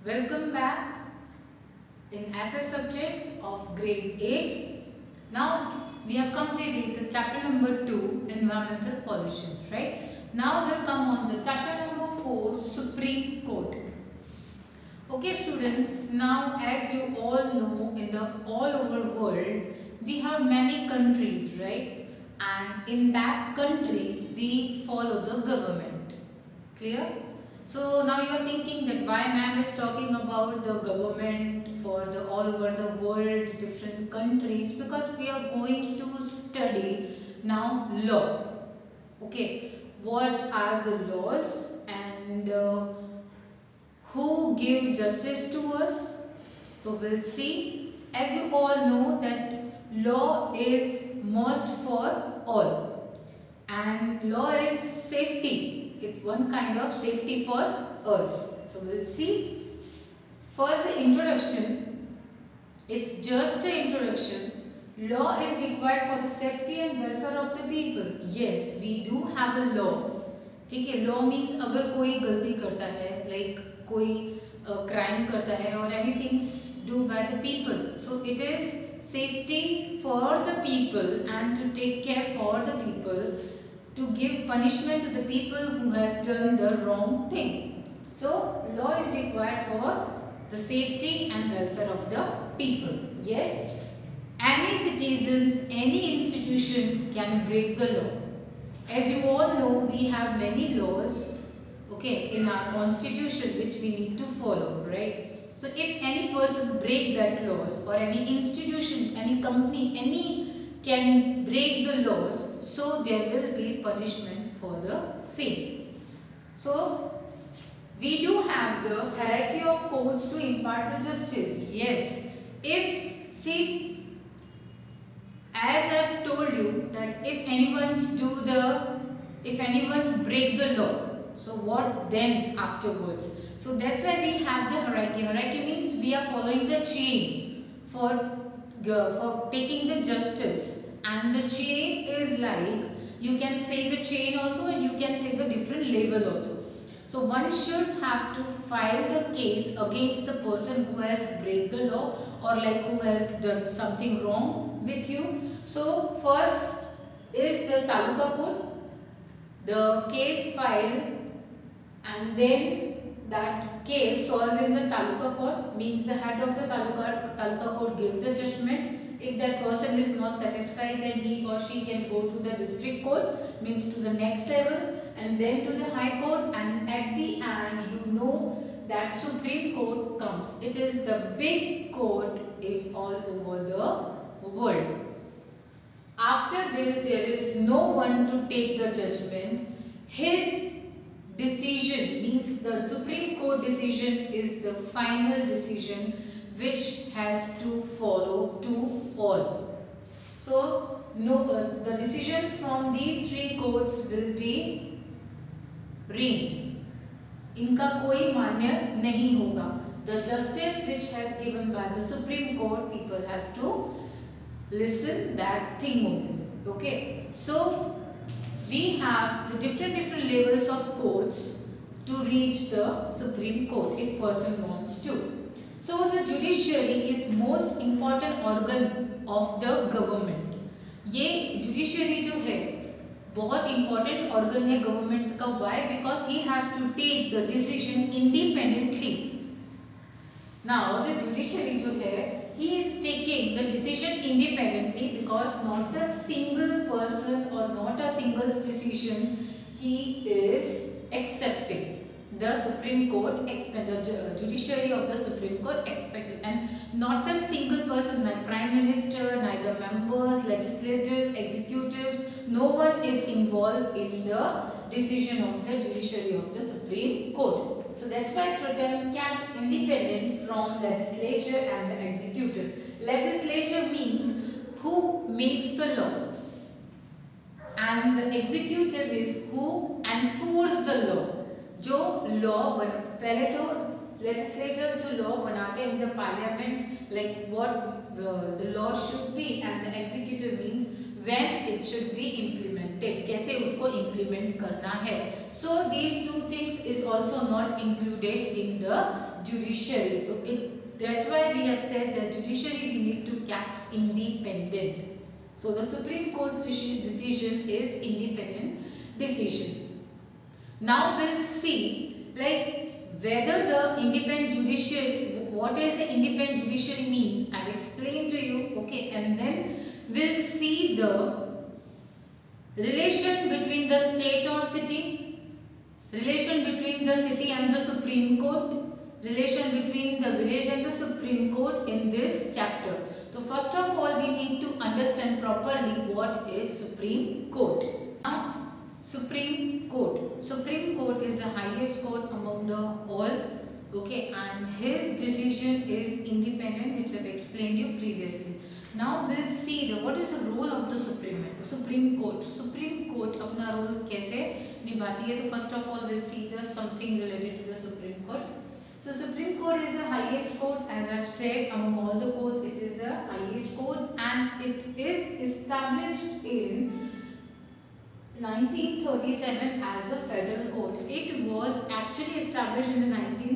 Welcome back in Essay Subjects of Grade 8. Now we have completed the chapter number 2, Environmental Pollution, right? Now we'll come on the chapter number 4, Supreme Court. Okay students, now as you all know, in the all over world we have many countries, right? And in that countries we follow the government. Clear? So now you are thinking that why ma'am is talking about the government for the all over the world, different countries, because we are going to study now law. Okay, what are the laws and who give justice to us? So we'll see. As you all know that law is must for all and law is safety. It's one kind of safety for us. So we'll see. First the introduction. It's just the introduction. Law is required for the safety and welfare of the people. Yes, we do have a law. ठीक है, law means अगर कोई गलती करता है, like कोई crime करता है or anything do by the people. So it is safety for the people and to take care for the people, to give punishment to the people who has done the wrong thing. So law is required for the safety and welfare of the people. Yes, any citizen, any institution can break the law. As you all know, we have many laws, okay, in our constitution which we need to follow, right? So if any person break that laws, or any institution, any company, any can break the laws, so there will be punishment for the same. So we do have the hierarchy of courts to impart the justice. Yes, if see, as I have told you that if anyone break the law, so what then afterwards? So that's why we have the hierarchy. Hierarchy means we are following the chain for taking the justice, and the chain is like, you can say the chain also and you can say the different level also. So one should have to file the case against the person who has break the law or like who has done something wrong with you. So first is the taluka court, the case file, and then that case solved in the taluka court, means the head of the taluka court give the judgment. If that person is not satisfied, then he or she can go to the district court, means to the next level, and then to the high court, and at the end you know that Supreme Court comes. It is the big court in all over the world. After this, there is no one to take the judgment. His decision, means the Supreme Court decision, is the final decision which has to follow to all. So the decisions from these three courts will be ring. इनका कोई मान्य नहीं होगा. The justice which has given by the Supreme Court, people has to listen that thing only. Okay, so we have the different levels of courts to reach the Supreme Court if person wants to. So the judiciary is most important organ of the government. ये judiciary जो है बहुत important organ है government का. Why? Because he has to take the decision independently. Now the judiciary जो है, he is taking the decision independently because not a single person or not a single decision he is accepting. The Supreme Court the judiciary of the Supreme Court expected, and not a single person, like Prime Minister, neither members, legislative, executives, no one is involved in the decision of the judiciary of the Supreme Court. So that's why it's written kept independent from legislature and the executive. Legislature means who makes the law, and the executive is who enforces the law. जो law पहले तो legislators जो law बनाते हैं in the parliament, like what the law should be, and the executive means when it should be implemented, कैसे उसको implement करना है. So these two things is also not included in the judiciary. So that's why we have said that judiciary we need to kept independent. So the Supreme Court's decision is independent decision. Now we'll see like whether the independent judiciary, what is the independent judiciary means. I've explained to you, okay, and then we'll see the relation between the state or city, relation between the city and the Supreme Court, relation between the village and the Supreme Court in this chapter. So first of all we need to understand properly what is Supreme Court. Now Supreme Court. Supreme Court is the highest court among the all, okay, and his decision is independent, which I have explained you previously. Now we'll see the what is the role of the Supreme Court. Supreme Court अपना role कैसे निभाती है? तो first of all we'll see the something related to the Supreme Court. So Supreme Court is the highest court, as I've said, among all the courts. It is the highest court, and it is established in 1937 as a federal court. It was actually established in the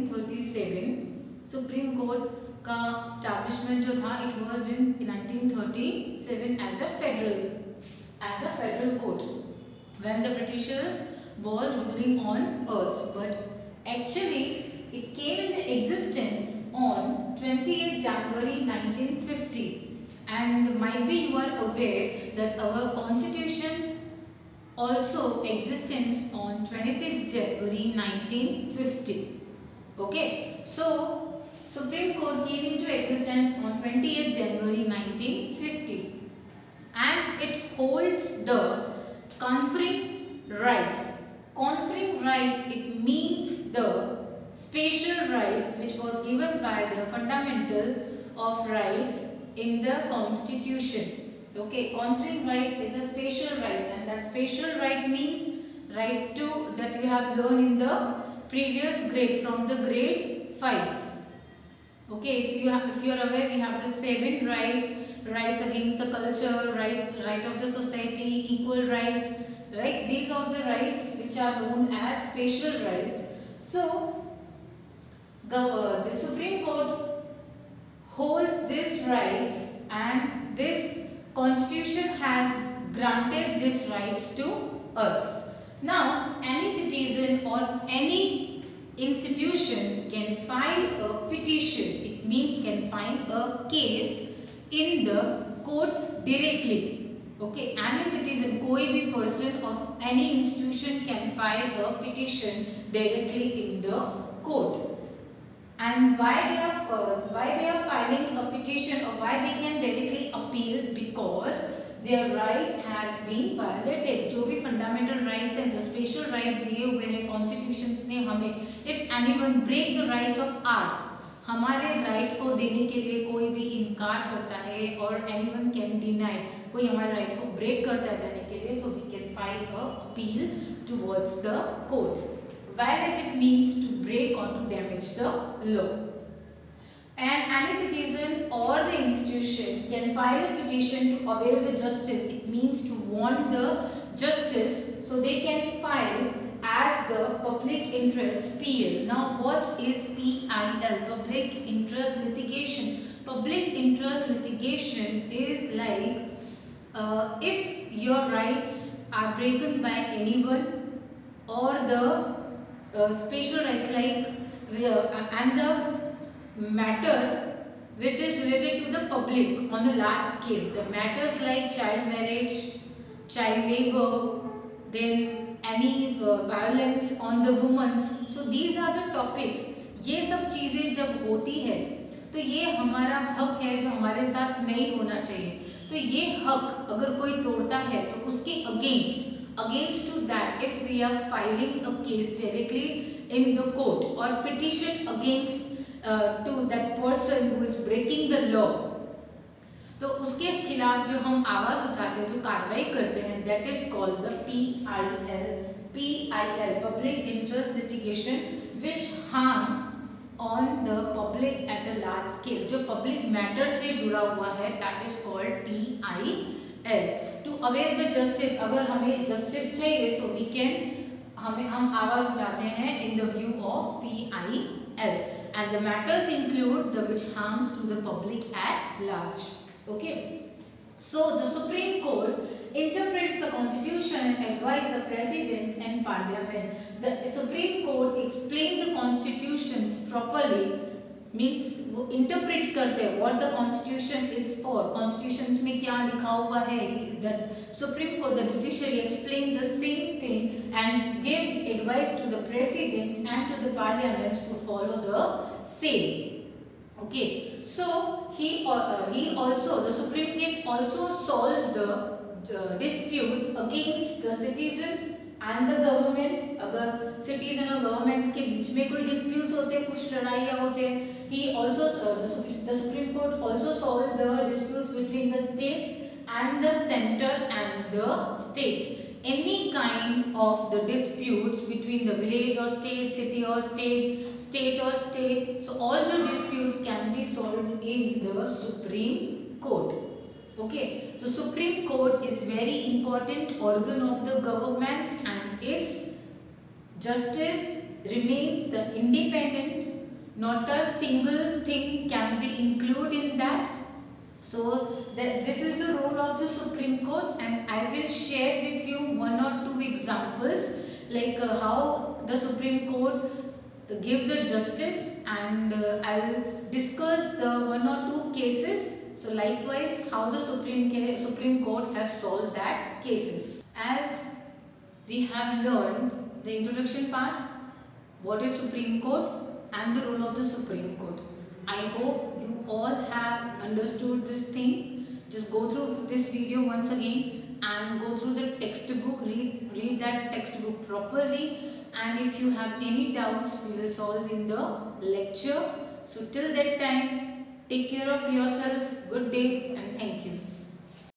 1937. Supreme Court का establishment जो था, it was in 1937 as a federal court when the Britishers was ruling on us. But actually it came into existence on 28 January 1950, and might be you are aware that our constitution also existence on 26 January 1950. Okay, so Supreme Court came into existence on 28 January 1950, and it holds the conferring rights. Conferring rights, it means the special rights which was given by the fundamental of rights in the constitution. Okay, conferring rights is a special rights, and that special right means right to that you have learned in the previous grade, from the grade 5. Okay, if you are aware, we have the 7 rights: rights against the culture, right of the society, equal rights. Right, these are the rights which are known as special rights. So the Supreme Court holds these rights, and this Constitution has granted these rights to us. Now, any citizen or any institution can file a petition. It means can file a case in the court directly. Okay, any citizen, कोई भी person or any institution can file a petition directly in the court. And why they are filing a petition, or why they can directly appeal? Because their rights has been violated. जो भी fundamental rights हैं, जो special rights दिए हुए हैं constitutions ने हमें, if anyone break the rights of ours, हमारे right को देने के लिए कोई भी इनकार करता है, और anyone can deny, कोई हमारे right को break करता है देने के लिए, so we can file a appeal towards the court. Violated means to break or to damage the law. And any citizen or the institution can file a petition to avail the justice. It means to want the justice, so they can file as the public interest PL. Now what is PIL? Public interest litigation. Public interest litigation is like if your rights are broken by anyone, or the special rights like and the matter which is related to the public on a large scale. The matters like child marriage, child labor, then any violence on the women. So these are the topics. ये सब चीज़ें जब होती है तो ये हमारा हक है जो हमारे साथ नहीं होना चाहिए. तो ये हक अगर कोई तोड़ता है तो उसके against to that, if we are filing a case directly in the court or petition against to that person who is breaking the law, तो उसके खिलाफ जो हम आवाज़ उठाते हैं, जो कार्रवाई करते हैं, that is called the PIL, public interest litigation, which harm on the public at a large scale. जो public matter से जुड़ा हुआ है, that is called PIL. To avail the justice, अगर हमें justice चाहिए, so हम आवाज़ उठाते हैं in the view of PIL. and the matters include the which harms to the public at large. Okay. So the Supreme Court interprets the constitution and advises the president and parliament. The Supreme Court explains the constitutions properly, means वो interpret करते हैं what the constitution is for, constitutions में क्या लिखा हुआ है. The Supreme Court, the judiciary explain the same thing and give advice to the president and to the parliaments to follow the same. Okay, so the Supreme Court also solved the disputes against the citizen and the government. अगर citizen और government के बीच में कोई disputes होते हैं, कुछ लड़ाइयाँ होते हैं, the Supreme Court also solved the disputes between the states and the center and the states. Any kind of the disputes between the village or state, city or state, state or state, so all the disputes can be solved in the Supreme Court. Okay, so Supreme Court is very important organ of the government and its justice remains the independent, not a single thing can be included in that. So this is the role of the Supreme Court, and I will share with you one or two examples like how the Supreme Court give the justice, and I'll discuss the one or two cases. So likewise how the Supreme Court have solved that cases. As we have learned the introduction part, what is Supreme Court and the role of the Supreme Court. I hope you all have understood this thing. Just go through this video once again and go through the textbook, read that textbook properly, and if you have any doubts we will solve in the lecture. So till that time, take care of yourself. Good day and thank you.